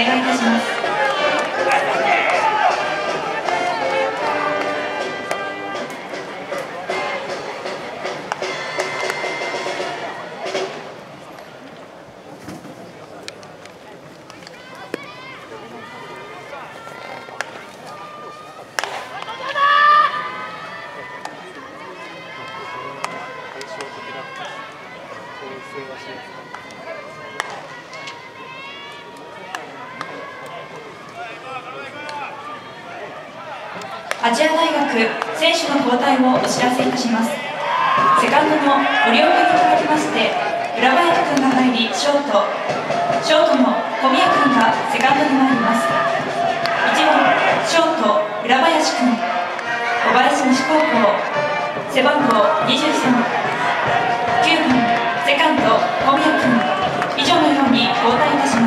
いいたします。亜細亜大学選手の交代をお知らせいたします。セカンドの堀尾君に代わりまして浦林君が入りショートの小宮君がセカンドに参ります。1番ショート浦林君、小林西高校背番号23、9番セカンド小宮君、以上のように交代いたします。